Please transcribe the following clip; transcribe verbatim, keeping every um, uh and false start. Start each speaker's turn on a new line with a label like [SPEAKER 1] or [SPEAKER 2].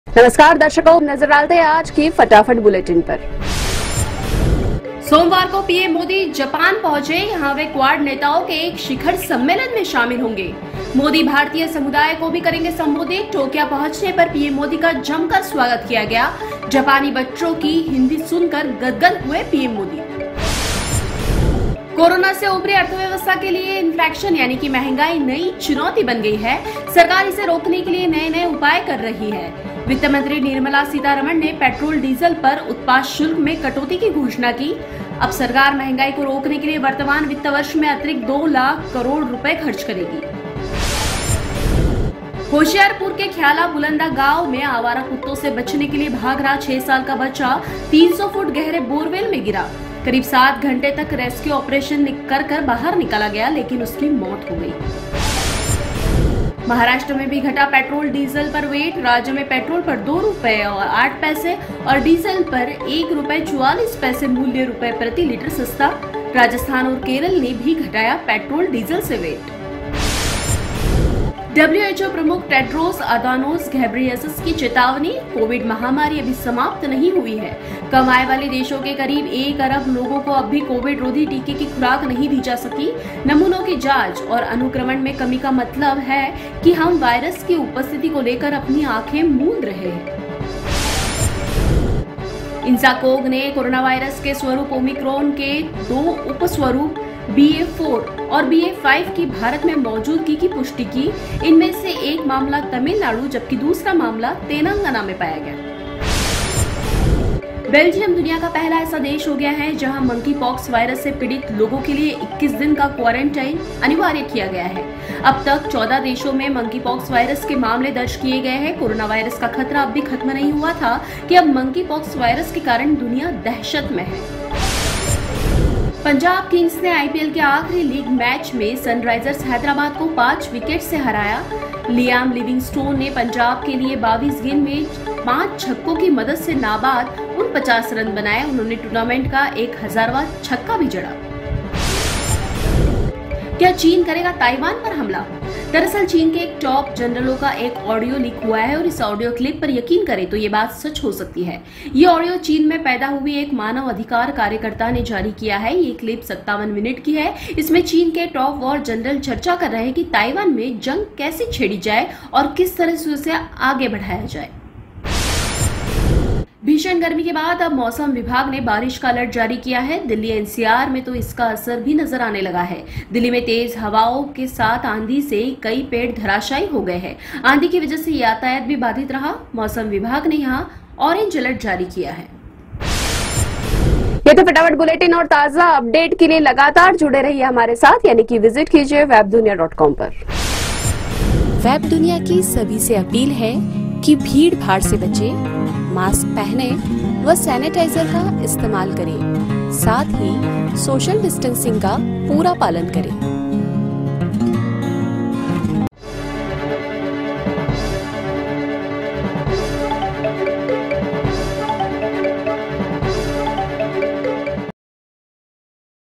[SPEAKER 1] नमस्कार दर्शकों, नजर डालते हैं आज की फटाफट बुलेटिन पर।
[SPEAKER 2] सोमवार को पीएम मोदी जापान पहुंचे। यहां वे क्वाड नेताओं के एक शिखर सम्मेलन में शामिल होंगे। मोदी भारतीय समुदाय को भी करेंगे संबोधित। टोक्यो पहुंचने पर पीएम मोदी का जमकर स्वागत किया गया। जापानी बच्चों की हिंदी सुनकर गदगद हुए पीएम मोदी। कोरोना से उभरी अर्थव्यवस्था के लिए इन्फ्लेशन यानी कि महंगाई नई चुनौती बन गई है। सरकार इसे रोकने के लिए नए नए उपाय कर रही है। वित्त मंत्री निर्मला सीतारमण ने पेट्रोल डीजल पर उत्पाद शुल्क में कटौती की घोषणा की। अब सरकार महंगाई को रोकने के लिए वर्तमान वित्त वर्ष में अतिरिक्त दो लाख करोड़ रुपए खर्च करेगी। होशियारपुर के ख्याला बुलंदा गांव में आवारा कुत्तों से बचने के लिए भाग रहा छह साल का बच्चा तीन सौ फुट गहरे बोरवेल में गिरा। करीब सात घंटे तक रेस्क्यू ऑपरेशन कर कर बाहर निकाला गया, लेकिन उसकी मौत हो गई। महाराष्ट्र में भी घटा पेट्रोल डीजल पर वेट। राज्य में पेट्रोल पर दो रुपए और आठ पैसे और डीजल पर एक रुपए चौवालीस पैसे मूल्य रुपए प्रति लीटर सस्ता। राजस्थान और केरल ने भी घटाया पेट्रोल डीजल से वेट। डब्ल्यू एच ओ प्रमुख टेड्रोस अदानोस घेब्रेयेसस की चेतावनी, कोविड महामारी अभी समाप्त नहीं हुई है। कम आय वाले देशों के करीब एक अरब लोगों को अब भी कोविड रोधी टीके की खुराक नहीं दी जा सकी। नमूनों की जांच और अनुक्रमण में कमी का मतलब है कि हम वायरस की उपस्थिति को लेकर अपनी आंखें मूंद रहे हैं। इंसाकोग ने कोरोना वायरस के स्वरूप ओमिक्रॉन के दो उपस्वरूप बी ए फोर और बी ए फाइव की भारत में मौजूदगी की पुष्टि की। इनमें से एक मामला तमिलनाडु जबकि दूसरा मामला तेलंगाना में पाया गया। बेल्जियम दुनिया का पहला ऐसा देश हो गया है जहां मंकी पॉक्स वायरस से पीड़ित लोगों के लिए इक्कीस दिन का क्वारंटाइन अनिवार्य किया गया है। अब तक चौदह देशों में मंकी पॉक्स वायरस के मामले दर्ज किए गए हैं। कोरोना वायरस का खतरा अब भी खत्म नहीं हुआ था कि अब मंकी पॉक्स वायरस के कारण दुनिया दहशत में है। पंजाब किंग्स ने आई पी एल के आखिरी लीग मैच में सनराइजर्स हैदराबाद को पांच विकेट से हराया। लियाम लिविंगस्टोन ने पंजाब के लिए बाईस गेंद में पांच छक्कों की मदद से नाबाद उनचास रन बनाए। उन्होंने टूर्नामेंट का एक हजारवां छक्का भी जड़ा। क्या चीन करेगा ताइवान पर हमला? दरअसल चीन के एक टॉप जनरलों का एक ऑडियो लीक हुआ है और इस ऑडियो क्लिप पर यकीन करें तो ये बात सच हो सकती है। ये ऑडियो चीन में पैदा हुई एक मानव अधिकार कार्यकर्ता ने जारी किया है। ये क्लिप सत्तावन मिनट की है। इसमें चीन के टॉप वॉर जनरल चर्चा कर रहे हैं कि ताइवान में जंग कैसे छेड़ी जाए और किस तरह से उसे आगे बढ़ाया जाए। भीषण गर्मी के बाद अब मौसम विभाग ने बारिश का अलर्ट जारी किया है। दिल्ली एन सी आर में तो इसका असर भी नजर आने लगा है। दिल्ली में तेज हवाओं के साथ आंधी से कई पेड़ धराशायी हो गए हैं। आंधी की वजह से यातायात भी बाधित रहा। मौसम विभाग ने यहाँ ऑरेंज अलर्ट जारी किया है।
[SPEAKER 1] ये तो फटाफट बुलेटिन और ताजा अपडेट के लिए लगातार जुड़े रहिए हमारे साथ, यानी कि विजिट कीजिए वेब दुनिया डॉट कॉम पर।
[SPEAKER 3] वेब दुनिया की सभी से अपील है कि भीड़ भाड़ से बचे, मास्क पहने व सैनिटाइजर का इस्तेमाल करें। साथ ही सोशल डिस्टेंसिंग का पूरा पालन करें।